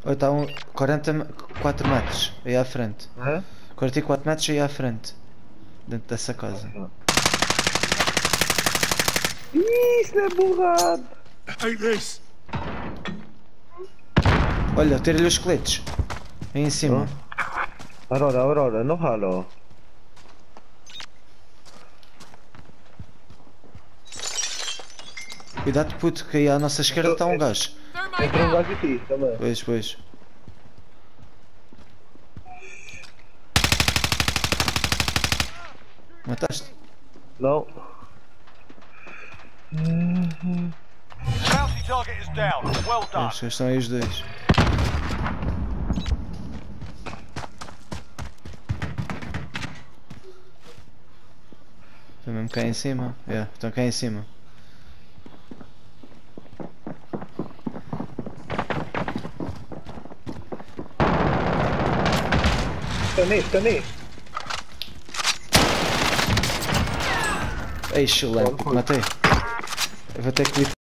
Ou está 44 metros aí à frente. 44 metros aí à frente. Dentro dessa casa. Isso é burrado! Olha, tira-lhe os esqueletos. Aí em cima. Aurora, no halo. Cuidado, puto, que aí à nossa esquerda está um gajo. Entra um gajo aqui também. Pois. Mataste? Não. Bounty target is down. Well done. Acho que estão aí os dois. Estão mesmo cá em cima? Estão cá em cima. Está neste. Excelente, matei. Eu vou ter que ir.